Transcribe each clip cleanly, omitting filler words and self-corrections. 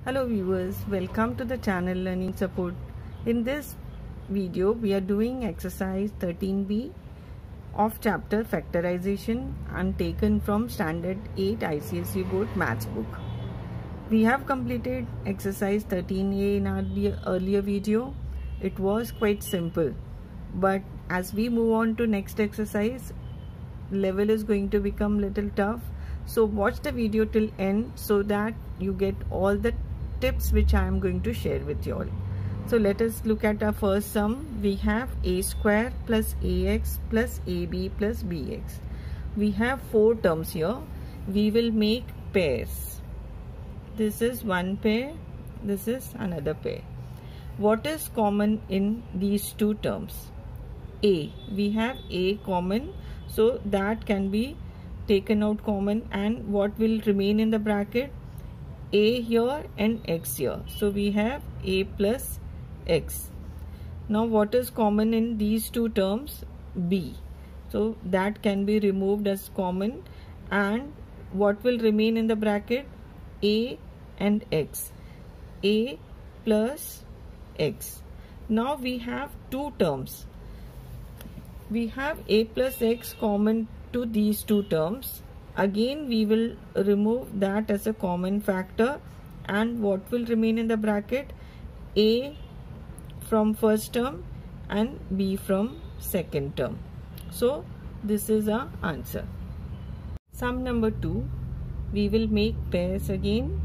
Hello viewers, welcome to the channel Learning Support. In this video we are doing exercise 13b of chapter factorization and taken from standard 8 ICSE board maths book. We have completed exercise 13a in our earlier video. It was quite simple, but as we move on to next exercise, level is going to become little tough. So watch the video till end so that you get all the tips which I am going to share with you all. So let us look at our first sum. We have a square plus ax plus ab plus bx. We have 4 terms here. We will make pairs. This is one pair, this is another pair. What is common in these two terms? A. We have a common, so that can be taken out common, and what will remain in the bracket? A here and x here. So we have a plus x. Now what is common in these two terms? B. So that can be removed as common, and what will remain in the bracket? A and x. A plus x. Now we have two terms. We have a plus x common to these two terms. Again we will remove that as a common factor, and what will remain in the bracket? A from first term and B from second term. So this is our answer. Sum number 2. We will make pairs again.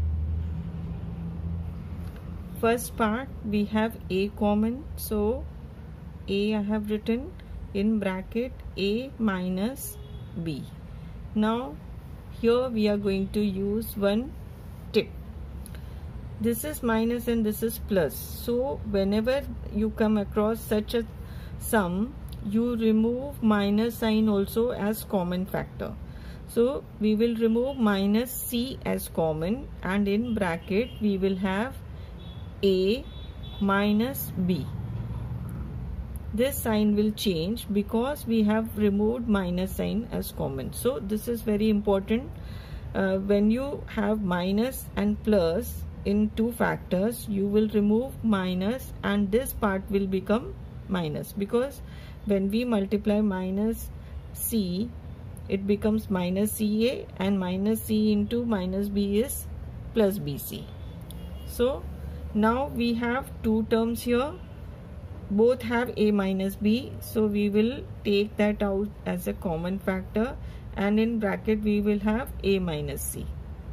First part we have a common, so A I have written in bracket A minus B. Now here we are going to use one tip. This is minus and this is plus. So whenever you come across such a sum, you remove minus sign also as common factor. So we will remove minus C as common, and in bracket we will have A minus B. This sign will change because we have removed minus sign as common. So this is very important. When you have minus and plus in two factors, you will remove minus and this part will become minus, because when we multiply minus C, it becomes minus CA, and minus C into minus B is plus BC. So now we have two terms here. Both have a minus b, so we will take that out as a common factor, and in bracket we will have a minus c.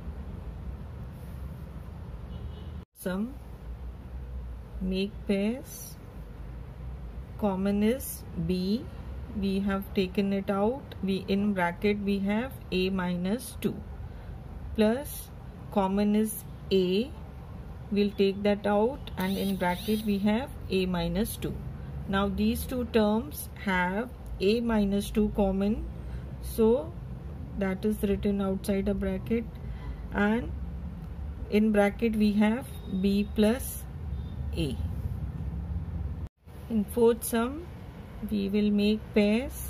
Sum, make pairs. Common is b, we have taken it out. We in bracket we have a minus 2 plus common is a, we'll take that out, and in bracket we have a minus 2. Now these two terms have a minus 2 common, so that is written outside a bracket, and in bracket we have b plus a. In fourth sum we will make pairs.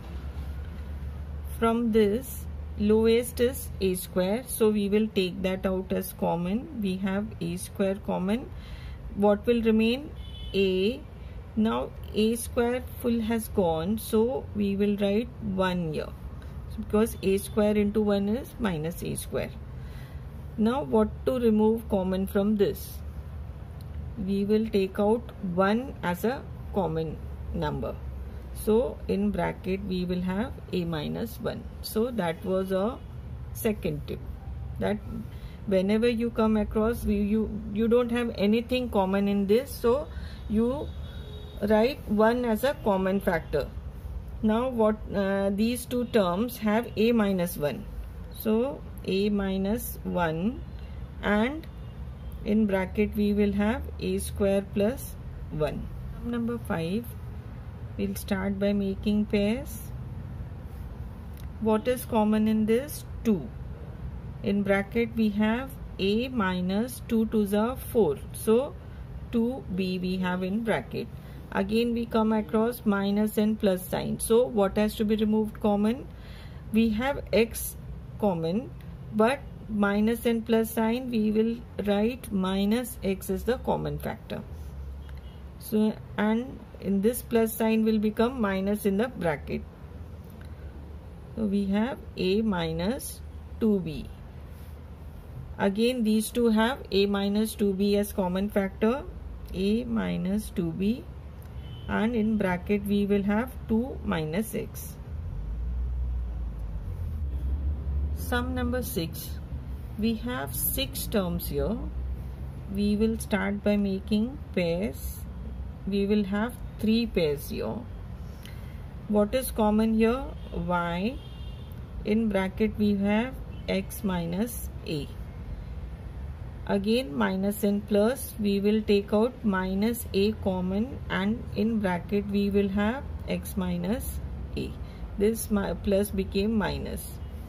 From this, lowest is a square, so we will take that out as common. We have a square common. What will remain? A. Now a square full has gone, so we will write 1 here, because a square into 1 is minus a square. Now what to remove common from this? We will take out 1 as a common number. So in bracket we will have a minus 1. So that was a second tip, that whenever you come across, you don't have anything common in this, so you write 1 as a common factor. Now what these two terms have a minus 1, so a minus 1, and in bracket we will have a square plus 1. Number 5. We'll start by making pairs. What is common in this? 2. In bracket we have a minus 2 2s are 4. So 2b we have in bracket. Again we come across minus and plus sign. So what has to be removed common? We have x common, but minus and plus sign, we will write minus x is the common factor. So, and in this plus sign will become minus in the bracket. So we have a minus 2b. Again these two have a minus 2b as common factor, a minus 2b, and in bracket we will have 2 minus x. Sum number 6. We have 6 terms here. We will start by making pairs. We will have 3 pairs here. What is common here? Y. In bracket we have x minus a. Again minus and plus, we will take out minus a common, and in bracket we will have x minus a. This plus became minus.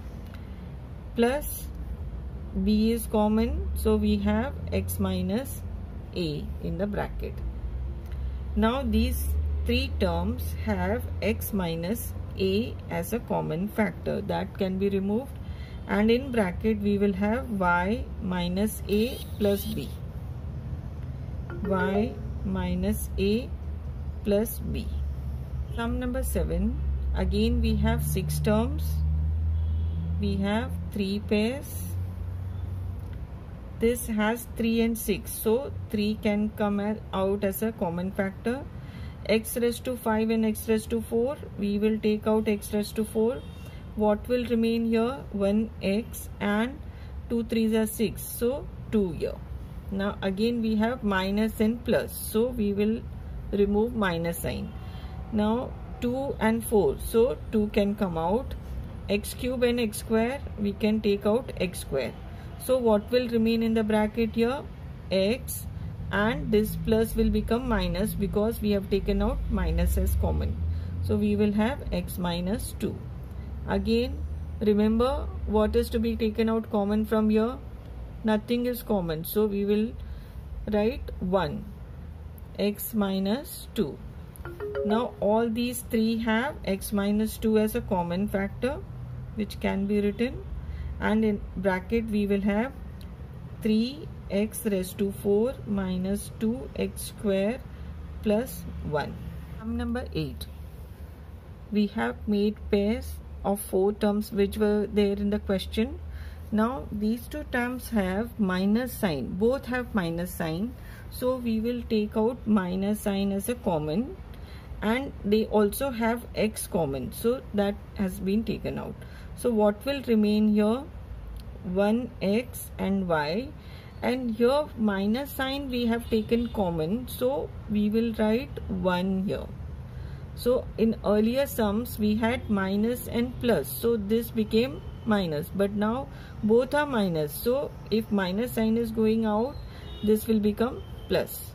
Plus b is common, so we have x minus a in the bracket. Now these 3 terms have x minus a as a common factor, that can be removed, and in bracket we will have y minus a plus b. Y minus a plus b. Sum number 7. Again we have 6 terms. We have 3 pairs. This has 3 and 6, so 3 can come out as a common factor. X raised to 5 and x raised to 4, we will take out x raised to 4. What will remain here? 1x, and 2 3s are 6, so 2 here. Now again we have minus and plus, so we will remove minus sign. Now 2 and 4, so 2 can come out. X cube and x square, we can take out x square. So what will remain in the bracket here? X, and this plus will become minus because we have taken out minus as common. So we will have x minus 2. Again remember what is to be taken out common from here? Nothing is common, so we will write 1, x minus 2. Now all these 3 have x minus 2 as a common factor, which can be written, and in bracket we will have 3x raised to 4 minus 2x square plus 1. Sum number 8. We have made pairs of 4 terms which were there in the question. Now these 2 terms have minus sign, both have minus sign, so we will take out minus sign as a common, and they also have x common, so that has been taken out. So what will remain here? 1x and y, and here minus sign we have taken common, so we will write 1 here. So in earlier sums we had minus and plus, so this became minus, but now both are minus, so if minus sign is going out, this will become plus.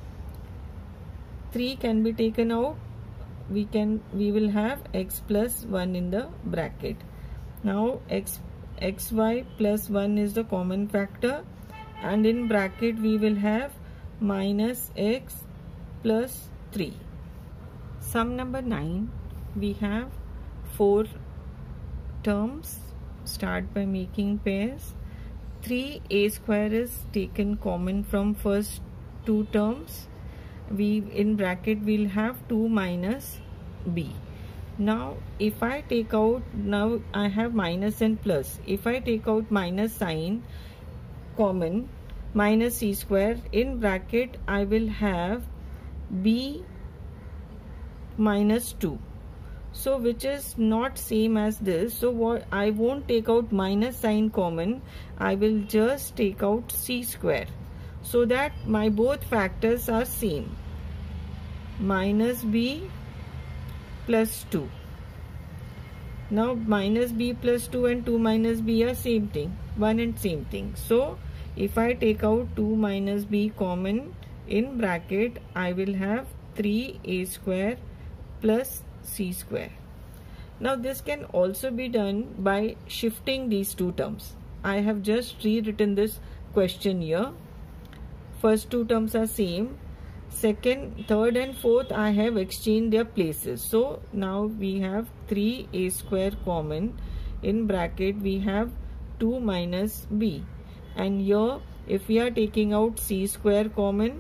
3 can be taken out. We will have x plus 1 in the bracket. Now xy plus 1 is the common factor, and in bracket we will have minus x plus 3. Sum number 9. We have 4 terms. Start by making pairs. 3a square is taken common from first 2 terms. In bracket we'll have 2 minus b. Now if I take out, now I have minus and plus. If I take out minus sign common, minus c square, in bracket I will have b minus 2. So which is not same as this. So what, I won't take out minus sign common, I will just take out c square, so that my both factors are same. Minus b plus 2. Now minus b plus 2 and 2 minus b are same thing, one and same thing. So if I take out 2 minus b common, in bracket I will have 3a square plus c square. Now this can also be done by shifting these 2 terms. I have just rewritten this question here. First 2 terms are same. Second, third and fourth I have exchanged their places. So now we have 3a square common. In bracket we have 2 minus b, and here if we are taking out c square common,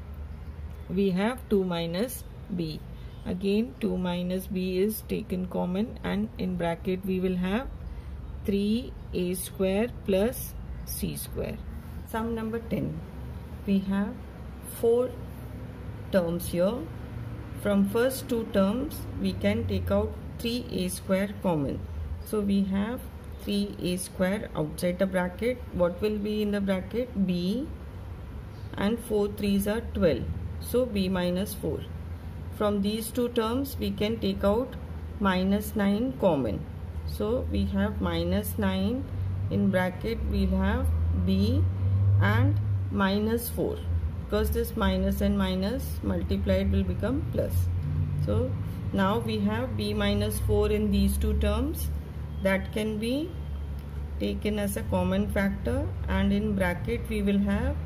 we have 2 minus b. Again 2 minus b is taken common, and in bracket we will have 3a square plus c square. Sum number 10. We have 4 terms here. From first 2 terms we can take out 3a square common. So we have 3a square outside the bracket. What will be in the bracket? B, and 4 3s are 12. So b minus 4. From these 2 terms we can take out minus 9 common. So we have minus 9, in bracket we'll have b and minus 4, because this minus and minus multiplied will become plus. So now we have b minus 4 in these 2 terms, that can be taken as a common factor, and in bracket we will have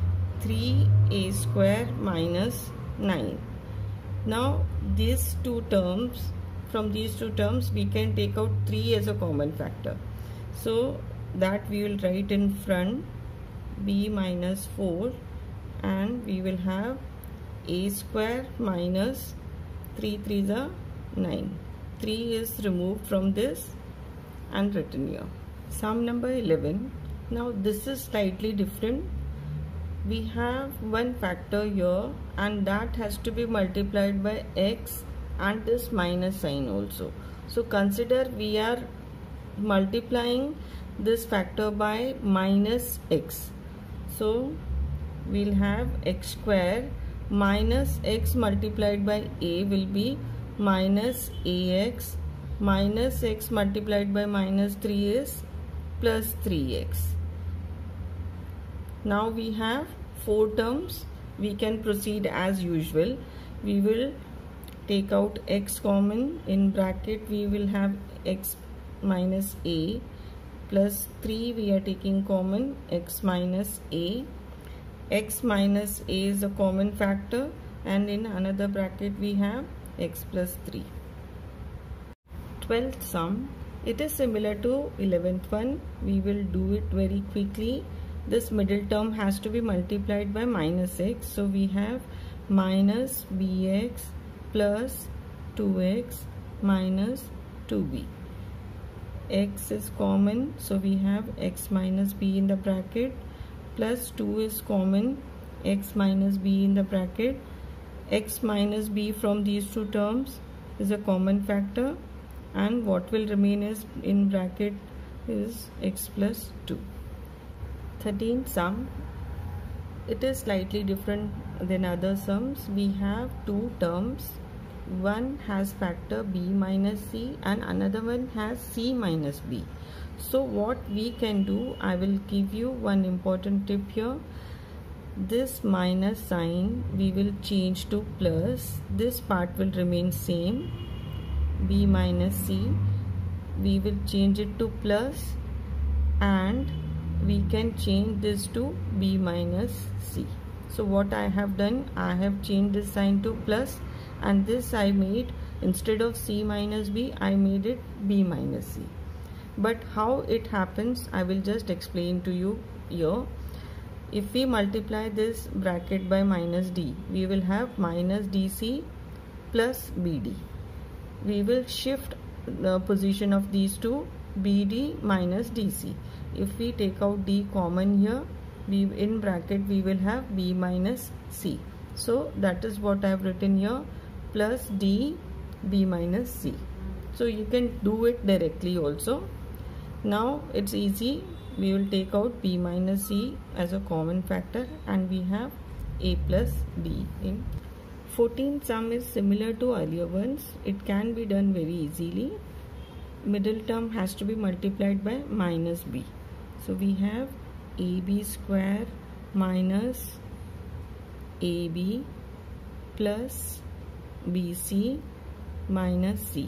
3a square minus 9. Now these 2 terms, from these 2 terms we can take out 3 as a common factor. So that we will write in front b minus 4, and we will have a square minus 3 3s are 9. 3 is removed from this and written here. Sum number 11. Now this is slightly different. We have one factor here, and that has to be multiplied by x and this minus sign also. So consider we are multiplying this factor by minus x. So we'll have x square minus x multiplied by a will be minus ax, minus x multiplied by minus 3 is plus 3x. Now we have 4 terms. We can proceed as usual. We will take out x common. In bracket we will have x minus a plus 3, we are taking common x minus a. X minus a is a common factor, and in another bracket we have x plus 3. 12th sum. It is similar to 11th one. We will do it very quickly. This middle term has to be multiplied by minus x. So we have minus bx plus 2x minus 2b. X is common, so we have x minus b in the bracket, plus 2 is common, x minus b in the bracket. X minus b from these 2 terms is a common factor, and what will remain is in bracket is x plus 2. 13th sum. It is slightly different than other sums. We have 2 terms. One has factor b minus c and another one has c minus b. So what we can do, I will give you one important tip here. This minus sign we will change to plus. This part will remain same. B minus c, we will change it to plus, and we can change this to b minus c. So what I have done, I have changed this sign to plus, and this I made, instead of c minus b, I made it b minus c. But how it happens, I will just explain to you here. If we multiply this bracket by minus d, we will have minus dc plus bd. We will shift the position of these two, bd minus dc. If we take out d common here, we in bracket we will have b minus c. So that is what I have written here, plus d b minus c. So you can do it directly also. Now it's easy. We will take out b minus c as a common factor, and we have a plus d in. 14th sum is similar to earlier ones. It can be done very easily. Middle term has to be multiplied by minus b. So we have ab square minus ab plus bc minus c.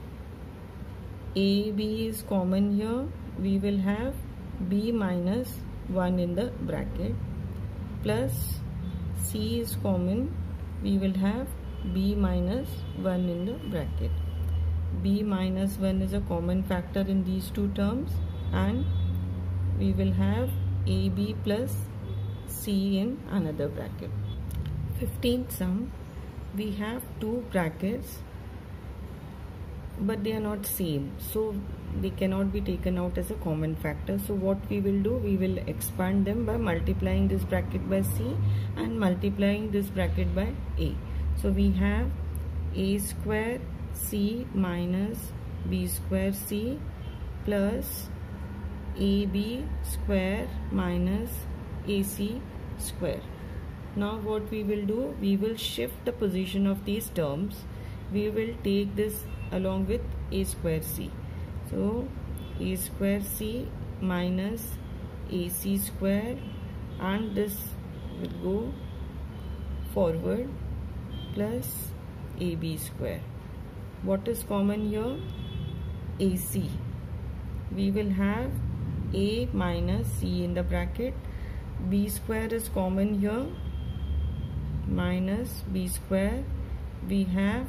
ab is common here. We will have b minus 1 in the bracket, plus c is common. We will have b minus 1 in the bracket. B minus 1 is a common factor in these 2 terms, and we will have AB plus C in another bracket. 15th sum, we have two brackets but they are not same, so they cannot be taken out as a common factor. So what we will do, we will expand them by multiplying this bracket by C and multiplying this bracket by A. So we have A square C minus B square C plus AB square minus AC square. Now what we will do, we will shift the position of these terms. We will take this along with A square C. So A square C minus AC square, and this will go forward, plus AB square. What is common here? AC. We will have A minus C in the bracket. B square is common here, minus B square. We have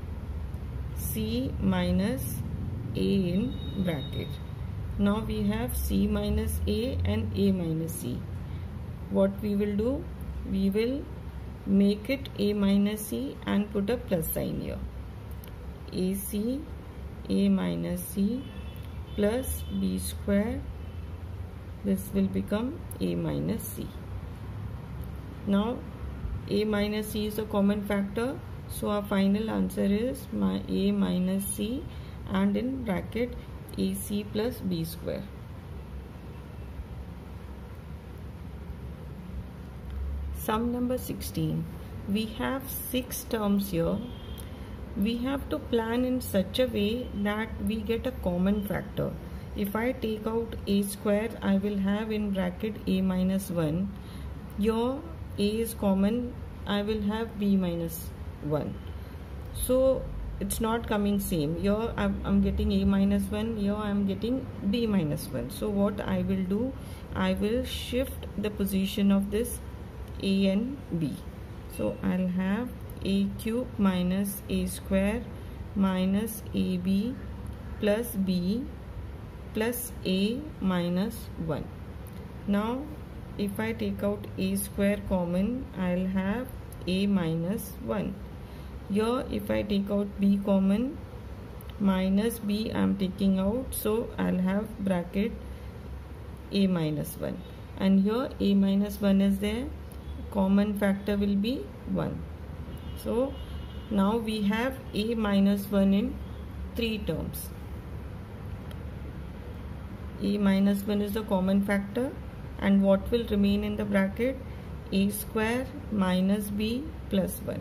C minus A in bracket. Now we have C minus A and A minus C. What we will do, we will make it A minus C and put a plus sign here. AC A minus C plus B square, this will become A minus C. Now A minus C is a common factor, so our final answer is A minus C and in bracket AC plus B square. Sum number 16. We have 6 terms here. We have to plan in such a way that we get a common factor. If I take out A square, I will have in bracket A minus 1. Here A is common, I will have B minus 1. So it's not coming same. Here I'm getting A minus 1, here I'm getting B minus 1. So what I will do, I will shift the position of this A and B. So I'll have A cube minus A square minus AB plus B plus A minus 1. Now if I take out A square common, I'll have A minus 1. Here if I take out B common, minus B I'm taking out, so I'll have bracket A minus 1. And here A minus 1 is there, common factor will be 1. So now we have A minus 1 in 3 terms. A minus 1 is the common factor, and what will remain in the bracket? A square minus B plus 1.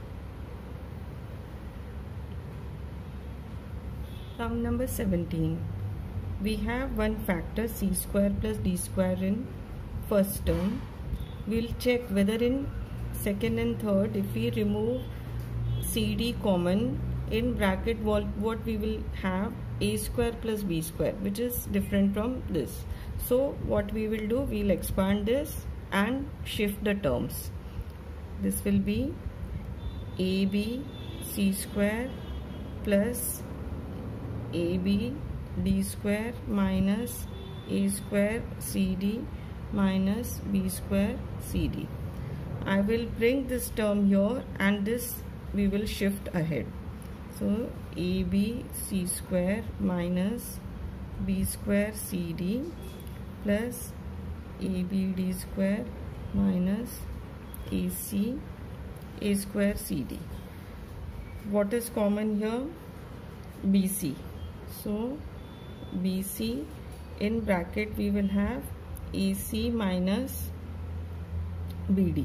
Sum number 17. We have one factor C square plus D square in first term. We'll check whether in second and third, if we remove CD common, in bracket what we will have? A square plus B square, which is different from this. So what we will do, we'll expand this and shift the terms. This will be AB C square plus AB D square minus A square CD minus B square CD. I will bring this term here and this we will shift ahead. So AB C square minus B square CD plus AB D square minus AC A square CD. What is common here? BC. So BC, in bracket we will have AC minus BD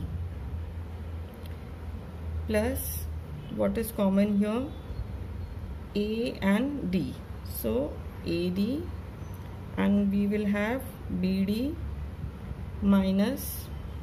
plus what is common here? A and D. So AD, and we will have BD minus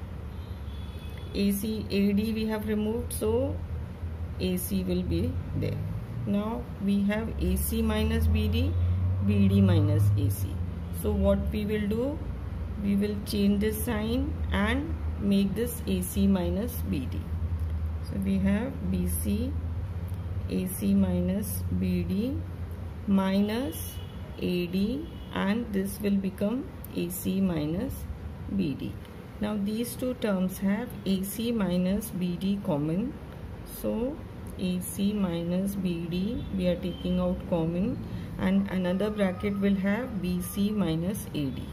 AC. AD we have removed, so AC will be there. Now we have AC minus BD, BD minus AC. So what we will do, we will change this sign and make this AC minus BD. So we have BC AC minus BD minus AD, and this will become AC minus BD. Now these two terms have AC minus BD common. So AC minus BD we are taking out common, and another bracket will have BC minus AD.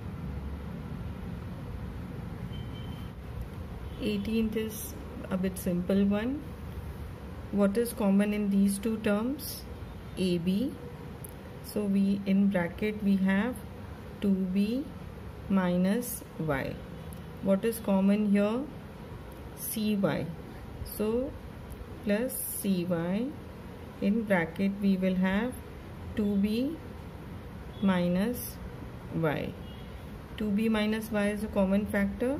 18th is a bit simple one. What is common in these two terms? AB. So we in bracket we have 2B minus Y. What is common here? CY. So plus CY. In bracket we will have 2B minus Y. 2B minus Y is a common factor.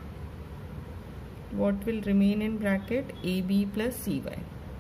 What will remain in bracket? AB plus CY.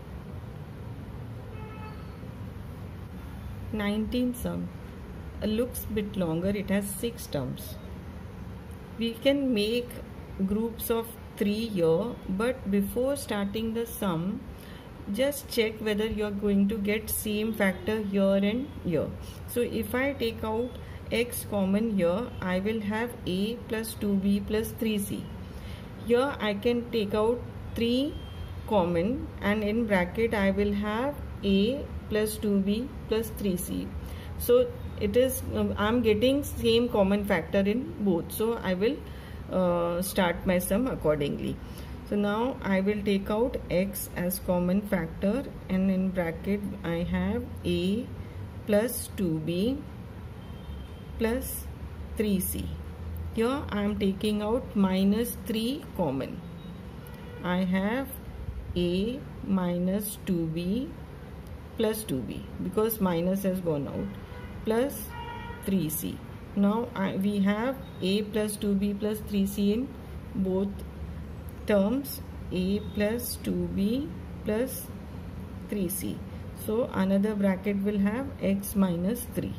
19th sum looks bit longer. It has 6 terms. We can make groups of 3 here, but before starting the sum, just check whether you are going to get same factor here and here. So if I take out x common here, I will have a plus 2b plus 3c. Here I can take out 3 common, and in bracket I will have a plus 2b plus 3c. So it is I'm getting same common factor in both, so I will start my sum accordingly. So now I will take out x as common factor, and in bracket I have a plus 2b plus 3c. Here I am taking out minus 3 common. I have a minus 2b plus 2b because minus has gone out plus 3c. Now we have a plus 2b plus 3c in both terms, a plus 2b plus 3c. So another bracket will have x minus 3.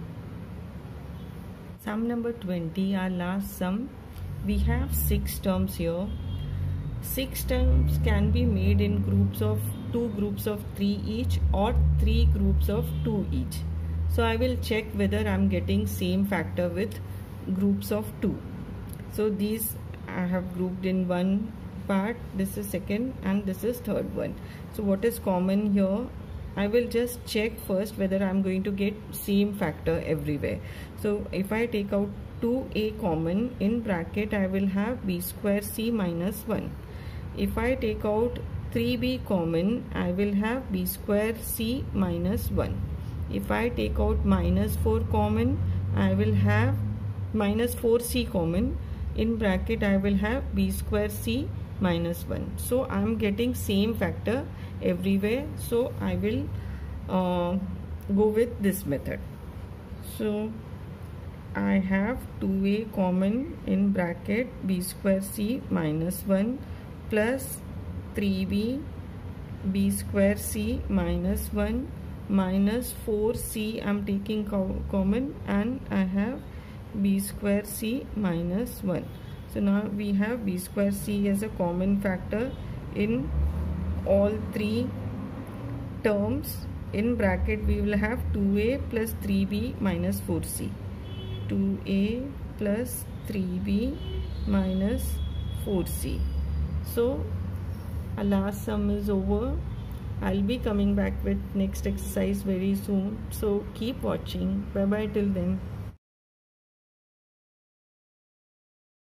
Sum number 20, our last sum. We have 6 terms here. 6 terms can be made in groups of 2 groups of 3 each or 3 groups of 2 each. So I will check whether I am getting same factor with groups of 2. So these I have grouped in one part, this is second and this is third one. So what is common here? I will just check first whether I am going to get same factor everywhere. So if I take out 2a common, in bracket I will have b square c minus 1. If I take out 3b common, I will have b square c minus 1. If I take out minus 4 common, I will have minus 4c common. In bracket I will have b square c minus 1. So I am getting same factor everywhere, so I will go with this method. So I have 2a common, in bracket b square c minus 1 plus 3b b square c minus 1 minus 4c I am taking common, and I have b square c minus 1. So now we have b square c as a common factor in all 3 terms. In bracket we will have 2a plus 3b minus 4c. 2a plus 3b minus 4c. So our last sum is over. I'll be coming back with next exercise very soon. So keep watching. Bye bye till then.